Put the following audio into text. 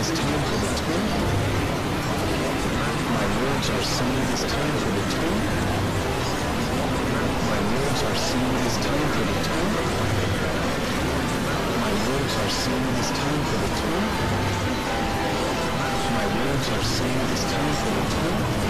is time for the twin. My words are seen, it is time for the twin. My words are seen, it is time for the twin. My words are seen, it is time for the twin. My words are seen, it is time for the twin.